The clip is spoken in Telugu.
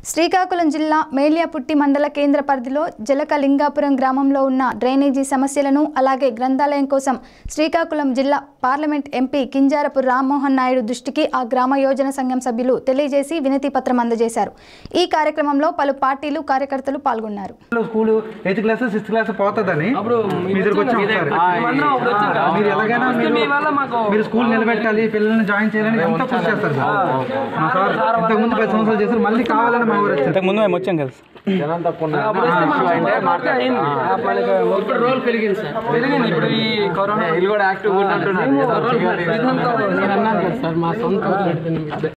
శ్రీకాకుళం జిల్లా మేలియాపుట్టి మండల కేంద్ర పరిధిలో జలకలింగాపురం గ్రామంలో ఉన్న డ్రైనేజీ సమస్యలను అలాగే గ్రంథాలయం కోసం శ్రీకాకుళం జిల్లా పార్లమెంట్ ఎంపీ కింజారపు రామ్మోహన్ నాయుడు దృష్టికి ఆ గ్రామ యోజన సంఘం సభ్యులు తెలియజేసి వినతి పత్రం అందజేశారు. ఈ కార్యక్రమంలో పలు పార్టీలు కార్యకర్తలు పాల్గొన్నారు. School 8th class 6th class పోతదని మీరు స్కూల్ నిలబెట్టాలి, పిల్లల్ని జాయిన్ చేయాలని ఎంత కృషి చేస్తారు సార్. ఇంతకుముందు 10 సంవత్సరాలు చేశారు, మళ్ళీ కావాలని మా ఊరు వచ్చారు. ముందు మేము వచ్చాం కదా జనం తప్పకుండా రోల్ పెరిగింది సార్, పెరిగింది. ఇప్పుడు ఈ కరోనా కూడా యాక్టివ్ ఉంటున్నారు.